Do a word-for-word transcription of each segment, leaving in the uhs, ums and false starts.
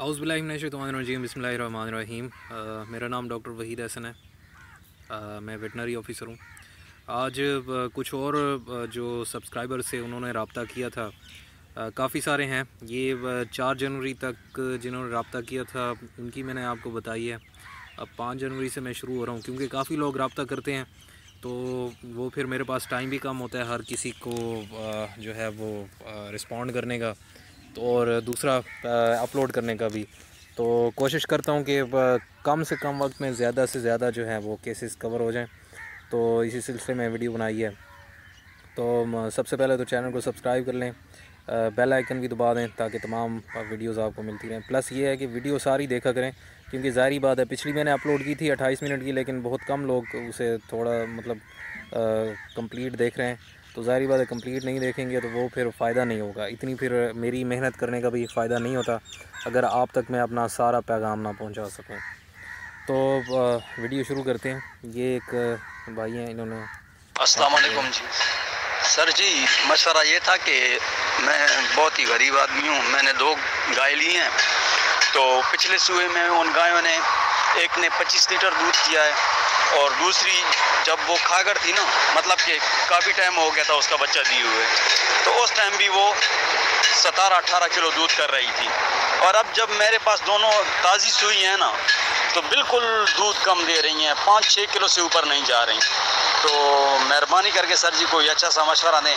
औज़ुबिल्लाहि बिस्मिल्लाहिर्रहमानिर्रहीम। मेरा नाम डॉक्टर वहीद हसन है। आ, मैं वेटनरी ऑफ़िसर हूँ। आज आ, कुछ और आ, जो सब्सक्राइबर से उन्होंने रब्ता किया था, काफ़ी सारे हैं। ये चार जनवरी तक जिन्होंने रब्ता किया था उनकी मैंने आपको बताई है। अब पाँच जनवरी से मैं शुरू हो रहा हूँ, क्योंकि काफ़ी लोग रब्ता करते हैं तो वो फिर मेरे पास टाइम भी कम होता है हर किसी को आ, जो है वो रिस्पॉन्ड करने का, तो और दूसरा अपलोड करने का भी। तो कोशिश करता हूँ कि कम से कम वक्त में ज़्यादा से ज़्यादा जो है वो केसेस कवर हो जाएं, तो इसी सिलसिले में वीडियो बनाई है। तो सबसे पहले तो चैनल को सब्सक्राइब कर लें, बेल आइकन भी दबा दें ताकि तमाम वीडियोस आपको मिलती रहें। प्लस ये है कि वीडियो सारी देखा करें, क्योंकि ज़ाहिर बात है पिछली मैंने अपलोड की थी अट्ठाईस मिनट की, लेकिन बहुत कम लोग उसे थोड़ा मतलब कंप्लीट देख रहे हैं। तो ज़ाहिर बात है कंप्लीट नहीं देखेंगे तो वो फिर फ़ायदा नहीं होगा, इतनी फिर मेरी मेहनत करने का भी फ़ायदा नहीं होता अगर आप तक मैं अपना सारा पैगाम ना पहुंचा सकूं। तो वीडियो शुरू करते हैं। ये एक भाई हैं, इन्होंने अस्सलाम वालेकुम जी। सर जी, मशवरा ये था कि मैं बहुत ही गरीब आदमी हूँ, मैंने दो गाय ली हैं। तो पिछले सूहे में उन गायों ने एक ने पच्चीस लीटर दूध किया है और दूसरी जब वो खाकर थी ना, मतलब कि काफ़ी टाइम हो गया था उसका बच्चा दिए हुए, तो उस टाइम भी वो सतारह अठारह किलो दूध कर रही थी। और अब जब मेरे पास दोनों ताज़ी सुई हैं ना, तो बिल्कुल दूध कम दे रही हैं, पाँच छः किलो से ऊपर नहीं जा रही। तो मेहरबानी करके सर जी कोई अच्छा सा मशवरा दें।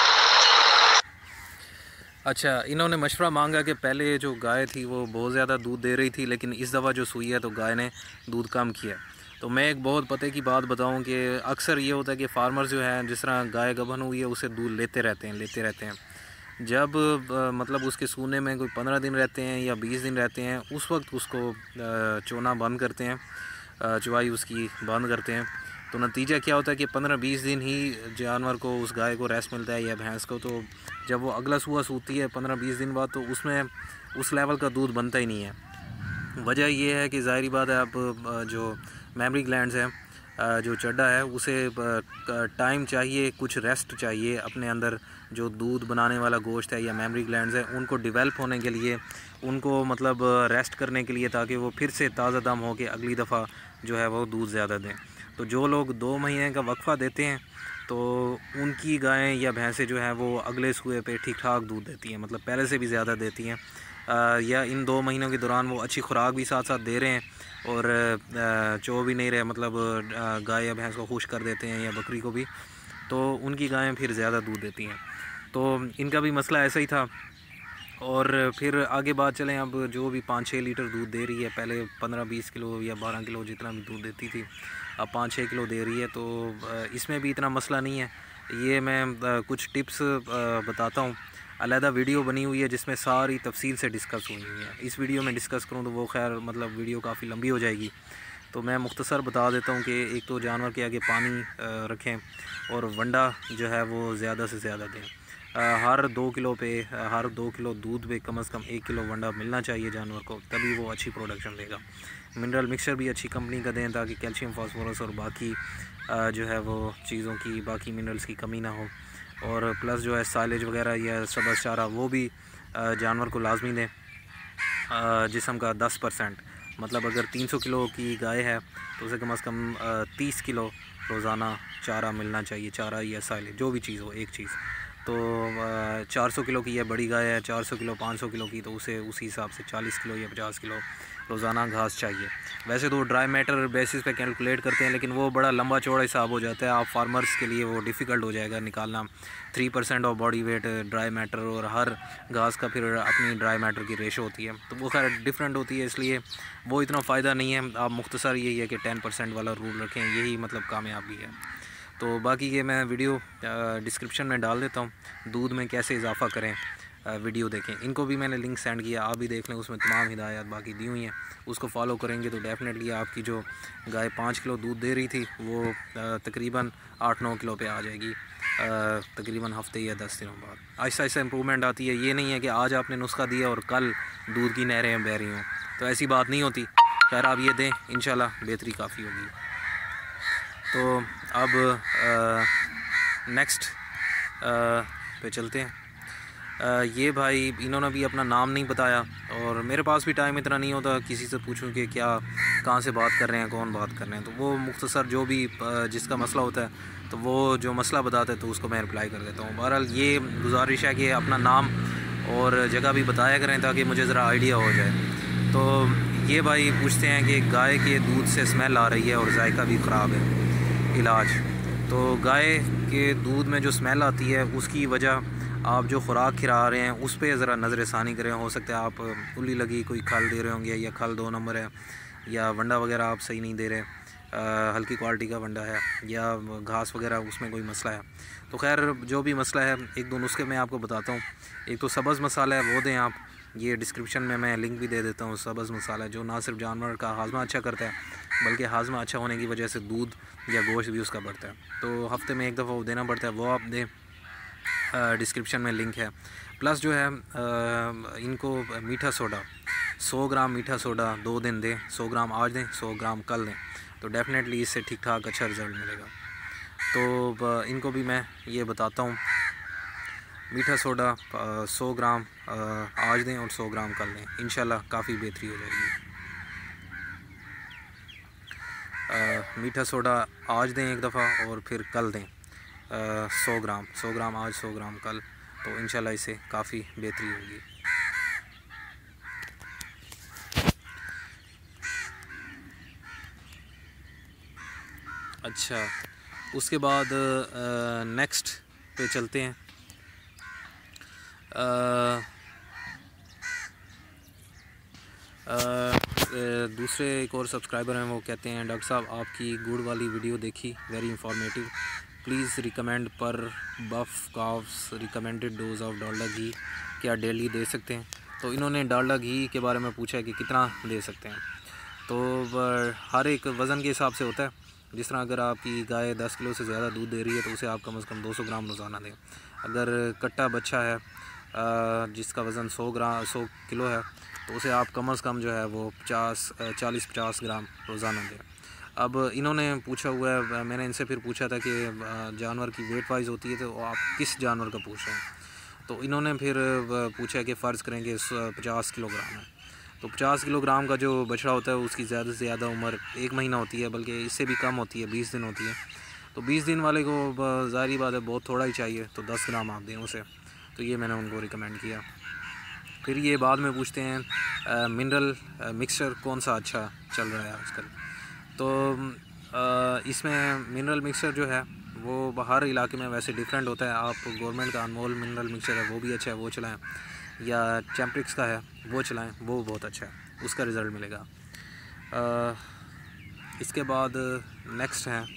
अच्छा, इन्होंने मशवरा मांगा कि पहले जो गाय थी वो बहुत ज़्यादा दूध दे रही थी, लेकिन इस दफ़ा जो सुई है तो गाय ने दूध कम किया। तो मैं एक बहुत पते की बात बताऊं कि अक्सर ये होता है कि फार्मर जो है, जिस तरह गाय गबन हुई है उसे दूध लेते रहते हैं लेते रहते हैं जब आ, मतलब उसके सूने में कोई पंद्रह दिन रहते हैं या बीस दिन रहते हैं, उस वक्त उसको चोना बंद करते हैं, चवाई उसकी बंद करते हैं। तो नतीजा क्या होता है कि पंद्रह बीस दिन ही जानवर को, उस गाय को रेस्ट मिलता है या भैंस को। तो जब वो अगला सूआ सूती है पंद्रह बीस दिन बाद, तो उसमें उस लेवल का दूध बनता ही नहीं है। वजह यह है कि ज़ाहिर बात है, अब जो मेमरी ग्लैंड्स हैं, जो चड्डा है, उसे टाइम चाहिए, कुछ रेस्ट चाहिए अपने अंदर। जो दूध बनाने वाला गोश्त है या मेमरी ग्लैंड्स है, उनको डेवलप होने के लिए, उनको मतलब रेस्ट करने के लिए, ताकि वो फिर से ताज़ा दम हो के अगली दफ़ा जो है वो दूध ज़्यादा दें। तो जो लोग दो महीने का वक्फ़ा देते हैं तो उनकी गायें या भैंसें जो हैं वो अगले सूए पे ठीक ठाक दूध देती हैं, मतलब पहले से भी ज़्यादा देती हैं। आ, या इन दो महीनों के दौरान वो अच्छी खुराक भी साथ साथ दे रहे हैं और चो भी नहीं रहे, मतलब गाय या भैंस को खुश कर देते हैं या बकरी को भी, तो उनकी गायें फिर ज़्यादा दूध देती हैं। तो इनका भी मसला ऐसा ही था। और फिर आगे बात चलें, अब जो भी पाँच छः लीटर दूध दे रही है, पहले पंद्रह बीस किलो या बारह किलो जितना भी दूध देती थी, अब पाँच छः किलो दे रही है। तो इसमें भी इतना मसला नहीं है। ये मैं कुछ टिप्स बताता हूँ, अलहदा वीडियो बनी हुई है जिसमें सारी तफसील से डिस्कस हुई हुई है। इस वीडियो में डिस्कस करूँ तो वो खैर मतलब वीडियो काफ़ी लंबी हो जाएगी, तो मैं मुख्तसर बता देता हूँ कि एक तो जानवर के आगे पानी रखें और वंडा जो है वो ज़्यादा से ज़्यादा दें। हर दो किलो पे हर दो किलो दूध पे कम से कम एक किलो वंडा मिलना चाहिए जानवर को, तभी वो अच्छी प्रोडक्शन देगा। मिनरल मिक्सचर भी अच्छी कंपनी का दें ताकि कैल्शियम, फास्फोरस और बाकी जो है वो चीज़ों की, बाकी मिनरल्स की कमी ना हो। और प्लस जो है साइलेज वगैरह या सब्ज़ चारा वो भी जानवर को लाजमी दें, जिस्म का दस परसेंट। मतलब अगर तीन सौ किलो की गाय है तो उसे कम से कम तीस किलो रोज़ाना चारा मिलना चाहिए, चारा या साइलेज जो भी चीज़ हो, एक चीज़। तो चार सौ किलो की है बड़ी गाय है, चार सौ किलो पाँच सौ किलो की, तो उसे उसी हिसाब से चालीस किलो या पचास किलो रोज़ाना घास चाहिए। वैसे तो ड्राई मैटर बेसिस पे कैलकुलेट करते हैं, लेकिन वो बड़ा लंबा चौड़ा हिसाब हो जाता है, आप फार्मर्स के लिए वो डिफ़िकल्ट हो जाएगा निकालना। Three percent of body weight dry matter, और हर घास का फिर अपनी ड्राई मैटर की रेशो होती है, तो वो खैर डिफरेंट होती है, इसलिए वो इतना फ़ायदा नहीं है। आप मुख्तसर यही है कि टेन परसेंट वाला रूल रखें, यही मतलब कामयाबी है। तो बाकी ये मैं वीडियो डिस्क्रिप्शन में डाल देता हूँ, दूध में कैसे इजाफ़ा करें, वीडियो देखें। इनको भी मैंने लिंक सेंड किया, आप भी देख लें, उसमें तमाम हिदायत बाकी दी हुई हैं। उसको फॉलो करेंगे तो डेफ़िनेटली आपकी जो गाय पाँच किलो दूध दे रही थी वो तकरीबन आठ नौ किलो पे आ जाएगी, तकरीबन हफ्ते या दस दिनों बाद। आहिस्ता आहिस्ता इम्प्रूवमेंट आती है। ये नहीं है कि आज आपने नुस्खा दिया और कल दूध की नहरें बह रही हों, तो ऐसी बात नहीं होती। खैर आप ये दें, इंशाल्लाह बेहतरी काफ़ी होगी। तो अब नेक्स्ट पे चलते हैं। ये भाई इन्होंने भी अपना नाम नहीं बताया, और मेरे पास भी टाइम इतना नहीं होता किसी से पूछूं कि क्या कहाँ से बात कर रहे हैं, कौन बात कर रहे हैं। तो वो मुख्तसर जो भी जिसका मसला होता है तो वो जो मसला बताते हैं तो उसको मैं रिप्लाई कर देता हूँ। बहरहाल ये गुजारिश है कि अपना नाम और जगह भी बताया करें ताकि मुझे ज़रा आइडिया हो जाए। तो ये भाई पूछते हैं कि गाय के दूध से स्मेल आ रही है और जायका भी ख़राब है, इलाज। तो गाय के दूध में जो स्मेल आती है उसकी वजह आप जो खुराक खिला रहे हैं उस पर ज़रा नज़र षानी करें। हो सकता है आप उल्ली लगी कोई खल दे रहे होंगे, या खल दो नंबर है, या वंडा वगैरह आप सही नहीं दे रहे, आ, हल्की क्वालिटी का वंडा है, या घास वगैरह उसमें कोई मसला है। तो खैर जो भी मसला है एक दो नुस्खे मैं आपको बताता हूँ। एक तो सब्ज़ मसाला है वो दें आप, ये डिस्क्रिप्शन में मैं लिंक भी दे देता हूँ। सब्ज़ मसाला जो ना सिर्फ जानवर का हाजमा अच्छा करता है बल्कि हाजमा अच्छा होने की वजह से दूध या गोश्त भी उसका बढ़ता है। तो हफ्ते में एक दफ़ा वो देना पड़ता है, वो आप दें, डिस्क्रिप्शन में लिंक है। प्लस जो है आ, इनको मीठा सोडा सौ ग्राम मीठा सोडा दो दिन दें, सौ ग्राम आज दें, सौ ग्राम कल दें, तो डेफ़िनेटली इससे ठीक ठाक अच्छा रिज़ल्ट मिलेगा। तो इनको भी मैं ये बताता हूँ, मीठा सोडा सौ ग्राम आज दें और सौ ग्राम कल दें, इंशाल्लाह काफ़ी बेहतरी हो जाएगी। आ, मीठा सोडा आज दें एक दफ़ा और फिर कल दें सौ ग्राम सौ ग्राम आज सौ ग्राम कल, तो इंशाल्लाह इससे काफ़ी बेहतरी होगी। अच्छा, उसके बाद नेक्स्ट पे चलते हैं। आ, आ, दूसरे एक और सब्सक्राइबर हैं, वो कहते हैं डॉक्टर साहब आपकी गुड़ वाली वीडियो देखी, वेरी इंफॉर्मेटिव, प्लीज़ रिकमेंड पर buff calves recommended dose of Dalda घी क्या डेली दे सकते हैं। तो इन्होंने डालडा घी के बारे में पूछा है कि कितना दे सकते हैं। तो हर एक वज़न के हिसाब से होता है। जिस तरह अगर आपकी गाय दस किलो से ज़्यादा दूध दे रही है तो उसे आप कम से कम दो सौ ग्राम रोज़ाना दें। अगर कट्टा बच्चा है जिसका वज़न सौ ग्राम सौ किलो है तो उसे आप कम से कम जो है वो पचास चालीस पचास ग्राम रोज़ाना दें। अब इन्होंने पूछा हुआ है, मैंने इनसे फिर पूछा था कि जानवर की वेट वाइज होती है तो आप किस जानवर का पूछ रहे हैं। तो इन्होंने फिर पूछा कि फ़र्ज़ करेंगे पचास किलोग्राम है, तो पचास किलोग्राम का जो बछड़ा होता है उसकी ज़्यादा से ज़्यादा उम्र एक महीना होती है, बल्कि इससे भी कम होती है, बीस दिन होती है। तो बीस दिन वाले को ज़ाहिर बात है बहुत थोड़ा ही चाहिए, तो दस ग्राम आप दें उसे। तो ये मैंने उनको रिकमेंड किया। फिर ये बाद में पूछते हैं मिनरल मिक्सचर कौन सा अच्छा चल रहा है आजकल। तो आ, इसमें मिनरल मिक्सचर जो है वो हर इलाके में वैसे डिफरेंट होता है। आप गवर्नमेंट का अनमोल मिनरल मिक्सचर है वो भी अच्छा है, वो चलाएं, या चैम्प्रिक्स का है वो चलाएं, वो बहुत अच्छा है, उसका रिज़ल्ट मिलेगा। आ, इसके बाद नेक्स्ट है,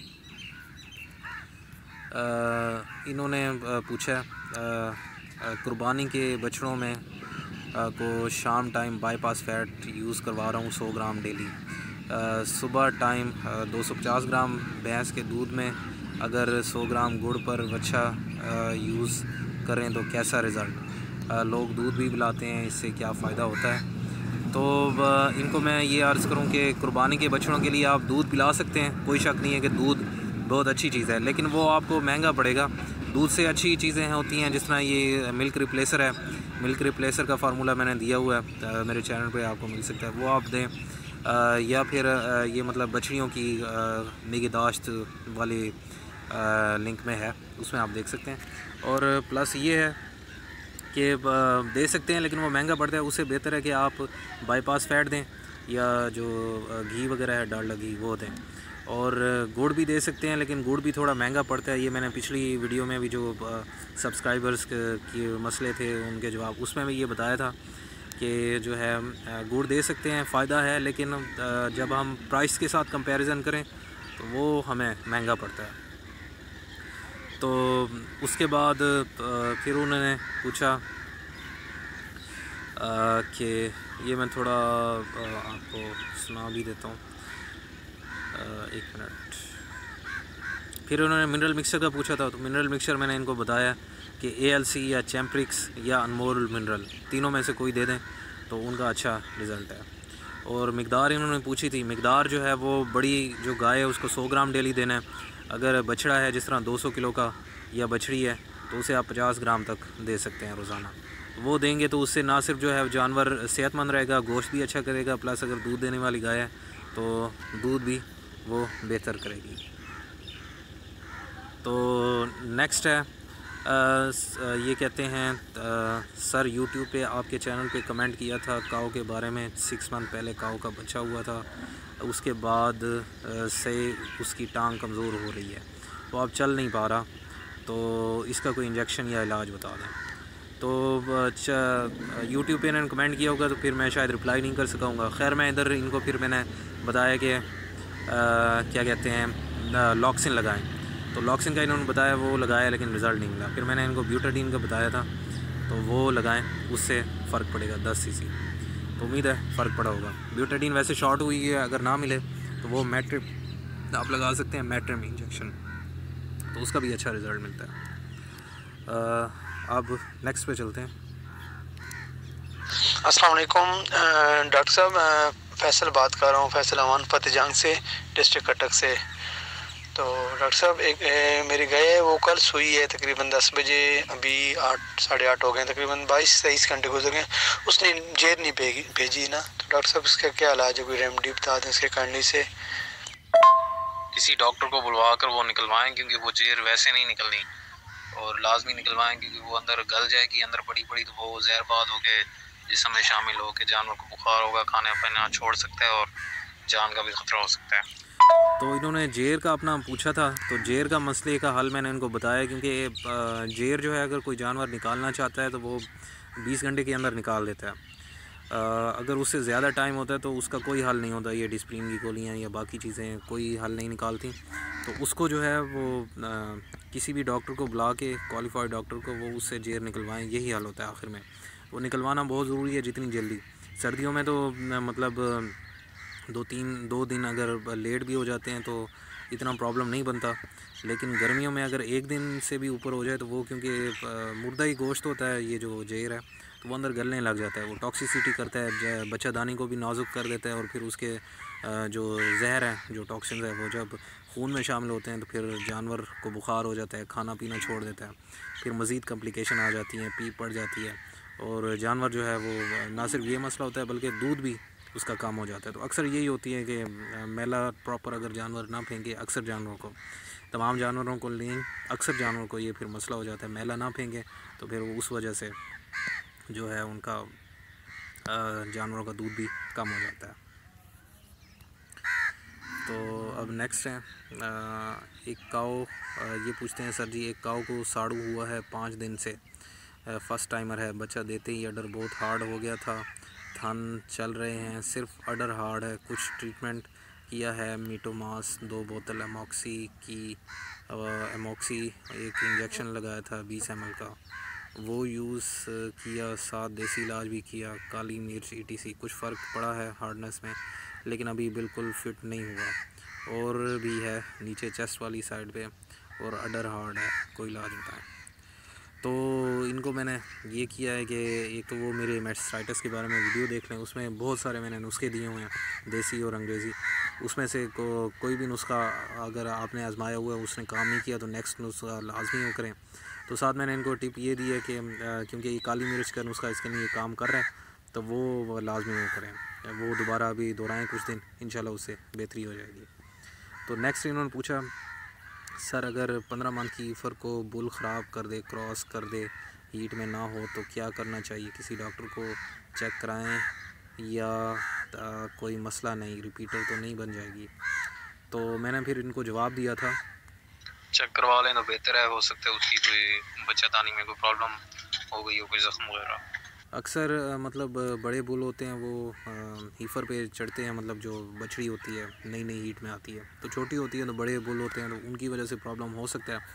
आ, इन्होंने पूछा कुर्बानी के बछड़ों में आ, को शाम टाइम बाईपास फैट यूज़ करवा रहा हूँ सौ ग्राम डेली, सुबह टाइम दो सौ पचास ग्राम भैंस के दूध में अगर सौ ग्राम गुड़ पर बच्चा यूज़ करें तो कैसा रिज़ल्ट। लोग दूध भी पिलाते हैं, इससे क्या फ़ायदा होता है। तो इनको मैं ये अर्ज़ करूं कि कुर्बानी के बछड़ों के लिए आप दूध पिला सकते हैं, कोई शक नहीं है कि दूध बहुत अच्छी चीज़ है, लेकिन वो आपको महंगा पड़ेगा। दूध से अच्छी चीज़ें होती हैं जिस तरह ये मिल्क रिप्लेसर है, मिल्क रिप्लेसर का फार्मूला मैंने दिया हुआ है मेरे चैनल पे, आपको मिल सकता है, वो आप दें। आ, या फिर आ, ये मतलब बछड़ियों की निगहदाश्त वाले आ, लिंक में है, उसमें आप देख सकते हैं। और प्लस ये है कि दे सकते हैं लेकिन वो महंगा पड़ता है, उससे बेहतर है कि आप बाईपास फैट दें या जो घी वगैरह है डालडा घी वो दें। और गुड़ भी दे सकते हैं लेकिन गुड़ भी थोड़ा महंगा पड़ता है। ये मैंने पिछली वीडियो में भी जो सब्सक्राइबर्स के मसले थे उनके जवाब, उसमें भी ये बताया था कि जो है गुड़ दे सकते हैं, फ़ायदा है, लेकिन जब हम प्राइस के साथ कंपैरिजन करें तो वो हमें महंगा पड़ता है। तो उसके बाद फिर उन्होंने पूछा कि ये मैं थोड़ा आपको सुना भी देता हूँ, एक मिनट। फिर उन्होंने मिनरल मिक्सचर का पूछा था, तो मिनरल मिक्सचर मैंने इनको बताया कि ए एल सी या चैम्प्रिक्स या अनमोल मिनरल तीनों में से कोई दे दें तो उनका अच्छा रिज़ल्ट है। और मिकदार इन्होंने पूछी थी, मिकदार जो है वो बड़ी जो गाय है उसको सौ ग्राम डेली देना है। अगर बछड़ा है जिस तरह दो सौ किलो का या बछड़ी है तो उसे आप पचास ग्राम तक दे सकते हैं रोज़ाना। वो देंगे तो उससे ना सिर्फ जो है जानवर सेहतमंद रहेगा, गोश्त भी अच्छा करेगा, प्लस अगर दूध देने वाली गाय है तो दूध भी वो बेहतर करेगी। तो नेक्स्ट है आ, ये कहते हैं आ, सर यूट्यूब पे आपके चैनल पे कमेंट किया था काऊ के बारे में, सिक्स मंथ पहले काऊ का बच्चा हुआ था, उसके बाद से उसकी टांग कमज़ोर हो रही है, तो अब चल नहीं पा रहा, तो इसका कोई इंजेक्शन या इलाज बता दें। तो यूट्यूब पे इन्होंने कमेंट किया होगा तो फिर मैं शायद रिप्लाई नहीं कर सकाऊँगा। खैर मैं इधर इनको फिर मैंने बताया कि क्या कहते हैं लॉक्सिन लगाएं, तो लॉक्सिन का इन्होंने बताया, वो लगाया लेकिन रिज़ल्ट नहीं मिला। फिर मैंने इनको ब्यूटाडीन का बताया था, तो वो लगाएं, उससे फ़र्क पड़ेगा दस सी सी, तो उम्मीद है फ़र्क पड़ा होगा। ब्यूटाडीन वैसे शॉर्ट हुई है, अगर ना मिले तो वो मैट्रिप आप लगा सकते हैं, मैट्रिम इंजेक्शन, तो उसका भी अच्छा रिज़ल्ट मिलता है। आ, अब नेक्स्ट पे चलते हैं। अस्सलाम वालेकुम डॉक्टर साहब, फैसल बात कर रहा हूँ, फैसल अमान फतेहजंग से, डिस्ट्रिक्ट कटक से। तो डॉक्टर साहब एक ए, मेरी गाय है, वो कल सुई है तकरीबन दस बजे, अभी आठ साढ़े आठ हो गए, तकरीबन बाईस तेईस घंटे गुजर गए, उसने जेर नहीं भेजी भेजी ना। तो डॉक्टर साहब इसका क्या इलाज है, कोई रेमडी बता दें इसके करने से। किसी डॉक्टर को बुलवा कर वो निकलवाएं, क्योंकि वो जेर वैसे नहीं निकलनी, और लाजमी निकलवाएं, क्योंकि वो अंदर गल जाएगी, अंदर पड़ी पड़ी तो वो जहरबाद हो के जिस्म में शामिल हो के जानवर को बुखार होगा, खाने पीना छोड़ सकता है और जान का भी खतरा हो सकता है। तो इन्होंने जेर का अपना पूछा था, तो जेर का मसले का हल मैंने इनको बताया, क्योंकि जेर जो है अगर कोई जानवर निकालना चाहता है तो वो बीस घंटे के अंदर निकाल देता है। अगर उससे ज़्यादा टाइम होता है तो उसका कोई हल नहीं होता, ये डिस्प्रिन की गोलियाँ या बाकी चीज़ें कोई हल नहीं निकालती। तो उसको जो है वो आ, किसी भी डॉक्टर को बुला के, क्वालिफाइड डॉक्टर को, वो उससे जेर निकलवाएं, यही हल होता है आखिर में। वो निकलवाना बहुत ज़रूरी है जितनी जल्दी। सर्दियों में तो मतलब दो तीन दो दिन अगर लेट भी हो जाते हैं तो इतना प्रॉब्लम नहीं बनता, लेकिन गर्मियों में अगर एक दिन से भी ऊपर हो जाए तो वो, क्योंकि मुर्दा ही गोश्त होता है ये जो जेर है, तो वो अंदर गलने लग जाता है, वो टॉक्सिसिटी करता है, बच्चादानी को भी नाजुक कर देता है, और फिर उसके जो जहर है, जो टॉक्सिन है, वो जब खून में शामिल होते हैं तो फिर जानवर को बुखार हो जाता है, खाना पीना छोड़ देता है, फिर मज़ीद कम्प्लिकेशन आ जाती हैं, पीप पड़ जाती है, और जानवर जो है वो ना सिर्फ ये मसला होता है बल्कि दूध भी उसका काम हो जाता है। तो अक्सर यही होती है कि मेला प्रॉपर अगर जानवर ना फेंके, अक्सर जानवरों को, तमाम जानवरों को नहीं, अक्सर जानवरों को ये फिर मसला हो जाता है, मेला ना फेंके, तो फिर उस वजह से जो है उनका जानवरों का दूध भी कम हो जाता है। तो अब नेक्स्ट है एक काऊ, ये पूछते हैं सर जी, एक काऊ को साड़ू हुआ है पाँच दिन से, फर्स्ट टाइमर है, बच्चा देते ही अडर बहुत हार्ड हो गया था, थन चल रहे हैं, सिर्फ अडर हार्ड है, कुछ ट्रीटमेंट किया है, मीटोमास, दो बोतल एमोक्सी की, एमोक्सी एक इंजेक्शन लगाया था बीस एम एल का, वो यूज़ किया, साथ देसी इलाज भी किया, काली मिर्च ई टी सी, कुछ फ़र्क पड़ा है हार्डनेस में, लेकिन अभी बिल्कुल फिट नहीं हुआ, और भी है नीचे चेस्ट वाली साइड पे, और अडर हार्ड है, कोई इलाज बताएं। तो इनको मैंने ये किया है कि एक तो वो मेरे मैस्टाइटिस के बारे में वीडियो देख लें, उसमें बहुत सारे मैंने नुस्खे दिए हुए हैं, देसी और अंग्रेज़ी, उसमें से को, कोई भी नुस्खा अगर आपने आजमाया हुआ है उसने काम नहीं किया तो नेक्स्ट नुस्खा लाजमी हो करें। तो साथ मैंने इनको टिप ये दी है कि क्योंकि ये काली मिर्च का नुस्खा इसके लिए काम कर रहा है, तो वो लाजमी हो करें, वो दोबारा अभी दोहराएँ कुछ दिन, इंशाल्लाह उससे बेहतरी हो जाएगी। तो नेक्स्ट इन्होंने पूछा, सर अगर पंद्रह मंथ की ईफर को बुल ख़राब कर दे, क्रॉस कर दे, हीट में ना हो तो क्या करना चाहिए, किसी डॉक्टर को चेक कराएं या आ, कोई मसला नहीं, रिपीटर तो नहीं बन जाएगी। तो मैंने फिर इनको जवाब दिया था, चेक करवा लें तो बेहतर है, हो सकता है उसकी कोई बच्चादानी में कोई प्रॉब्लम हो गई हो, कोई ज़ख्म वगैरह। अक्सर मतलब बड़े बुल होते हैं वो हीफर पे चढ़ते हैं, मतलब जो बछड़ी होती है नई नई हीट में आती है, तो छोटी होती है, तो बड़े बुल होते हैं तो उनकी वजह से प्रॉब्लम हो सकता है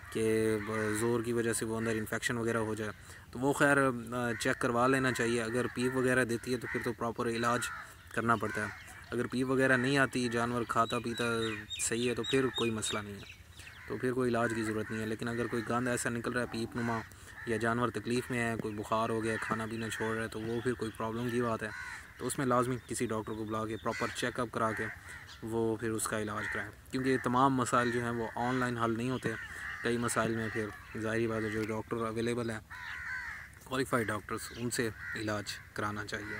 कि ज़ोर की वजह से वो अंदर इन्फेक्शन वगैरह हो जाए, तो वो खैर चेक करवा लेना चाहिए। अगर पीप वगैरह देती है तो फिर तो प्रॉपर इलाज करना पड़ता है, अगर पीप वगैरह नहीं आती, जानवर खाता पीता सही है, तो फिर कोई मसला नहीं है, तो फिर कोई इलाज की ज़रूरत नहीं है। लेकिन अगर कोई गंद ऐसा निकल रहा है पीप नुमा, या जानवर तकलीफ़ में है, कोई बुखार हो गया, खाना पीना छोड़ रहा है, तो वो फिर कोई प्रॉब्लम की बात है, तो उसमें लाजमी किसी डॉक्टर को बुला के प्रॉपर चेकअप करा के वो फिर उसका इलाज कराएं, क्योंकि तमाम मसाइल जो हैं वो ऑनलाइन हल नहीं होते, कई मसाइल में फिर ज़ाहिर बात है जो डॉक्टर अवेलेबल हैं क्वालिफाइड डॉक्टर्स उनसे इलाज कराना चाहिए।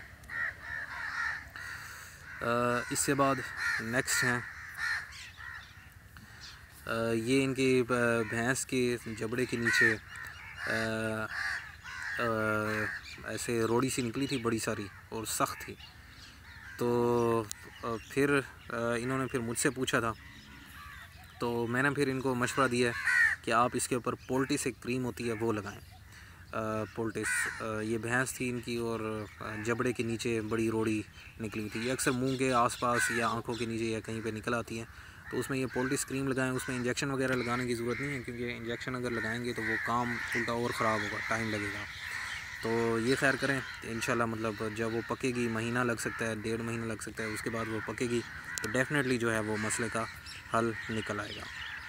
इसके बाद नेक्स्ट हैं ये इनके भैंस के जबड़े के नीचे आ, आ, ऐसे रोड़ी सी निकली थी बड़ी सारी और सख्त थी। तो फिर इन्होंने फिर मुझसे पूछा था, तो मैंने फिर इनको मशवरा दिया कि आप इसके ऊपर पोल्टिस एक क्रीम होती है वो लगाएं। पोल्टिस ये भैंस थी इनकी और जबड़े के नीचे बड़ी रोड़ी निकली हुई थी। ये अक्सर मुंह के आसपास या आंखों के नीचे या कहीं पे निकल आती हैं, तो उसमें ये पोल्टिस क्रीम लगाएं। उसमें इंजेक्शन वगैरह लगाने की ज़रूरत नहीं है, क्योंकि इंजेक्शन अगर लगाएंगे तो वो काम उल्टा और ख़राब होगा, टाइम लगेगा। तो ये खैर करें इंशाल्लाह, मतलब जब वो पकेगी महीना लग सकता है, डेढ़ महीना लग सकता है, उसके बाद वो पकेगी तो डेफ़िनेटली जो है वो मसले का हल निकल आएगा।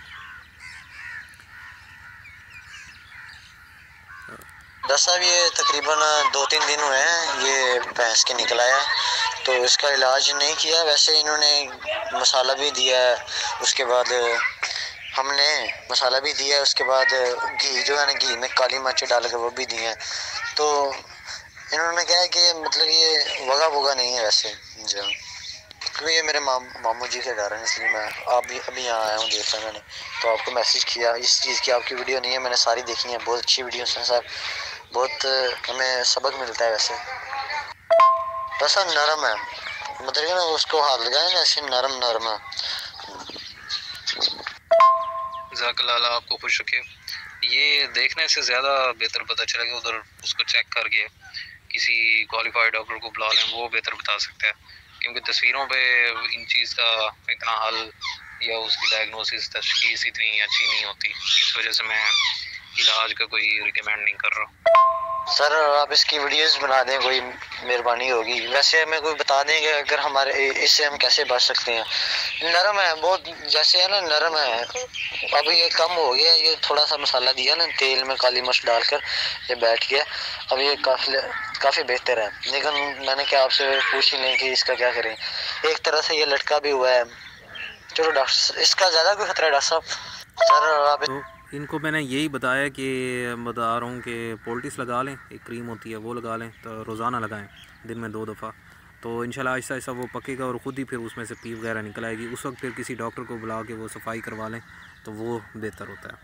डॉक्टर साहब ये तकरीबन दो तीन दिन हुए हैं ये भैंस के निकला है, तो इसका इलाज नहीं किया। वैसे इन्होंने मसाला भी दिया है, उसके बाद हमने मसाला भी दिया है, उसके बाद घी जो है ना, घी में काली मिर्च डाल के वो भी दिए हैं। तो इन्होंने कहा है कि मतलब ये वगा वगा नहीं है वैसे जो, क्योंकि ये मेरे माम मामू जी के घर हैं, इसलिए मैं आप भी अभी यहाँ आया हूँ, देखा मैंने तो आपको मैसेज किया। इस चीज़ की आपकी वीडियो नहीं है, मैंने सारी देखी है, बहुत अच्छी वीडियो हैं सर, बहुत हमें सबक मिलता है। वैसे बस नरम है, मतलब ना उसको हाथ लगाए ना ऐसे नरम नरम है। ज़ाकल्लाह आपको खुश रखे। ये देखने से ज़्यादा बेहतर पता चलेगा, उधर उसको चेक करके किसी क्वालिफाइड डॉक्टर को बुला लें, वो बेहतर बता सकता है, क्योंकि तस्वीरों पे इन चीज़ का इतना हल या उसकी डायग्नोसिस तशखीस इतनी अच्छी नहीं होती। इस वजह से मैं इलाज का कोई रिकमेंड नहीं कर रहा। सर आप इसकी वीडियोस बना दें, कोई मेहरबानी होगी। वैसे हमें कोई बता देंगे अगर हमारे इससे हम कैसे बच सकते हैं। नरम है बहुत, जैसे है ना नरम है। अब ये कम हो गया, ये थोड़ा सा मसाला दिया ना तेल में काली मिर्च डालकर, ये बैठ गया। अब ये काफ़ी काफ़ी बेहतर है, लेकिन मैंने क्या आपसे पूछ ही लें कि इसका क्या करें। एक तरह से ये लटका भी हुआ है। चलो डॉक्टर, इसका ज़्यादा कोई खतरा है डॉक्टर साहब? सर आप तो इनको मैंने यही बताया कि बता रहा हूँ कि पोल्टिस लगा लें, एक क्रीम होती है वो लगा लें, तो रोज़ाना लगाएं दिन में दो दफ़ा, तो इंशाल्लाह आहिस्ता आहिस्ता वो पकेगा और ख़ुद ही फिर उसमें से पीप वगैरह निकल आएगी। उस वक्त फिर किसी डॉक्टर को बुला के वो सफाई करवा लें तो वो बेहतर होता है।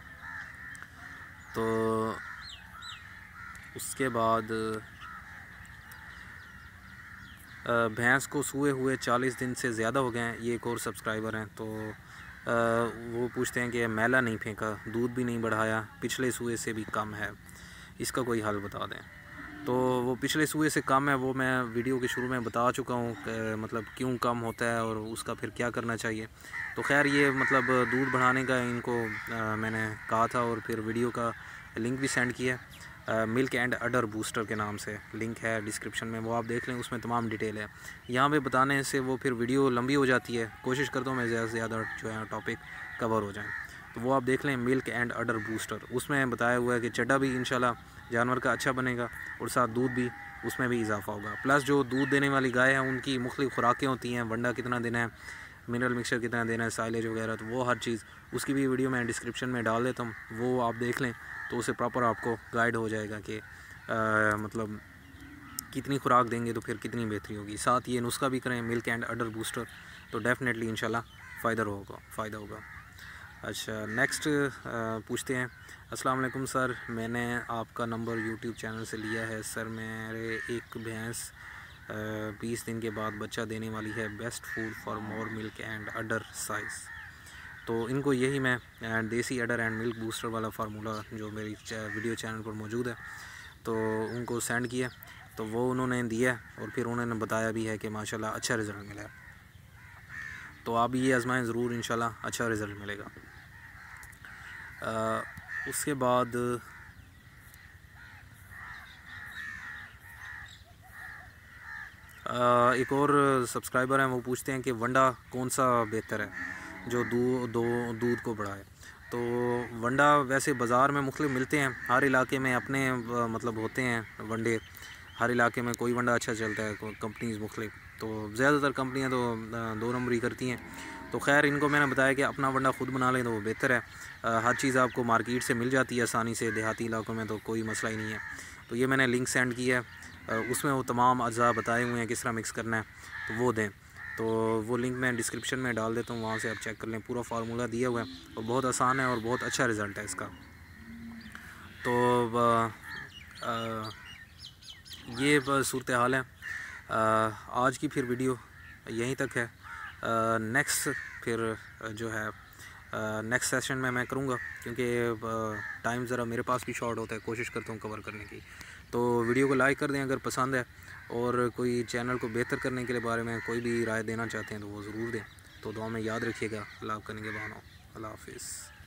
तो उसके बाद भैंस को सूए हुए चालीस दिन से ज़्यादा हो गए हैं। ये एक और सब्सक्राइबर हैं, तो आ, वो पूछते हैं कि मैला नहीं फेंका, दूध भी नहीं बढ़ाया, पिछले सूए से भी कम है, इसका कोई हल बता दें। तो वो पिछले सूए से कम है वो मैं वीडियो के शुरू में बता चुका हूँ, मतलब क्यों कम होता है और उसका फिर क्या करना चाहिए। तो खैर ये मतलब दूध बढ़ाने का इनको आ, मैंने कहा था और फिर वीडियो का लिंक भी सेंड किया। मिल्क एंड अडर बूस्टर के नाम से लिंक है डिस्क्रिप्शन में, वो आप देख लें, उसमें तमाम डिटेल है। यहाँ पे बताने से वो फिर वीडियो लंबी हो जाती है, कोशिश करता हूँ मैं ज़्यादा से ज़्यादा जो है टॉपिक कवर हो जाए। तो वो आप देख लें मिल्क एंड अडर बूस्टर, उसमें बताया हुआ है कि चड्डा भी इंशाल्लाह जानवर का अच्छा बनेगा और साथ दूध भी उसमें भी इजाफा होगा। प्लस जो दूध देने वाली गाय हैं उनकी मुख्तलिफ खुराकें होती हैं, वंडा कितना देना है, मिनरल मिक्सचर कितना देना है, साइलेज वगैरह, तो वो हर चीज़ उसकी भी वीडियो मैं डिस्क्रिप्शन में डाल देता हूँ, वो आप देख लें तो उससे प्रॉपर आपको गाइड हो जाएगा कि आ, मतलब कितनी खुराक देंगे तो फिर कितनी बेहतरी होगी। साथ ये नुस्खा भी करें मिल्क एंड अडर बूस्टर, तो डेफ़िनेटली इंशाल्लाह फ़ायदा होगा फ़ायदा होगा। अच्छा नेक्स्ट पूछते हैं, अस्सलाम वालेकुम सर, मैंने आपका नंबर यूट्यूब चैनल से लिया है सर, मेरे एक भैंस बीस दिन के बाद बच्चा देने वाली है, best food for more milk and udder size. तो इनको यही मैं देसी अडर एंड मिल्क बूस्टर वाला फार्मूला जो मेरी वीडियो चैनल पर मौजूद है तो उनको सेंड किया, तो वो उन्होंने दिया और फिर उन्होंने बताया भी है कि माशाल्लाह अच्छा रिज़ल्ट मिला है। तो आप ये आजमाएं ज़रूर, इंशाल्लाह अच्छा रिज़ल्ट मिलेगा। आ, उसके बाद आ, एक और सब्सक्राइबर हैं, वो पूछते हैं कि वंडा कौन सा बेहतर है जो दूध दो दूध को बढ़ाए। तो वंडा वैसे बाज़ार में मुख्तलिफ मिलते हैं, हर इलाके में अपने मतलब होते हैं वंडे, हर इलाके में कोई वंडा अच्छा चलता है, कंपनीज़ मुख्तलिफ, तो ज़्यादातर कंपनियां तो दो नंबर ही करती हैं। तो खैर इनको मैंने बताया कि अपना वंडा ख़ुद बना लें तो वो बेहतर है। आ, हर चीज़ आपको मार्केट से मिल जाती है आसानी से, देहाती इलाकों में तो कोई मसला ही नहीं है। तो ये मैंने लिंक सेंड किया है, उसमें वो तमाम अज़ा बताए हुए हैं किस तरह मिक्स करना है, तो वो दें। तो वो लिंक मैं डिस्क्रिप्शन में डाल देता हूँ, वहाँ से आप चेक कर लें, पूरा फार्मूला दिया हुआ है और बहुत आसान है और बहुत अच्छा रिज़ल्ट है इसका। तो आ, आ, ये सूरत हाल है। आ, आज की फिर वीडियो यहीं तक है। नेक्स्ट फिर जो है नेक्स्ट सेशन में मैं करूँगा, क्योंकि टाइम ज़रा मेरे पास भी शॉर्ट होता है, कोशिश करता हूँ कवर करने की। तो वीडियो को लाइक कर दें अगर पसंद है, और कोई चैनल को बेहतर करने के लिए बारे में कोई भी राय देना चाहते हैं तो वो ज़रूर दें। तो दुआ में याद रखिएगा। अल्लाह करने के बाद अल्लाह हाफिज़।